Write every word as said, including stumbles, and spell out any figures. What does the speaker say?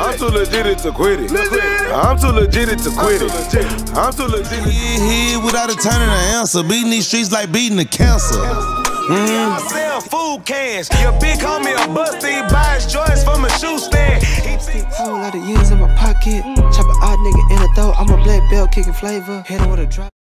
I'm too legit to quit it. I'm too legit to quit it. I'm too legit. Head without a turning an answer. Beating these streets like beating the cancer. Mm-hmm. I sell food cans. Your big homie a busty, he buys joints from a shoe stand. Whole lot of years in my pocket. Chop an odd nigga in the throat. I'm a black belt kicking flavor. Hit him with a drop.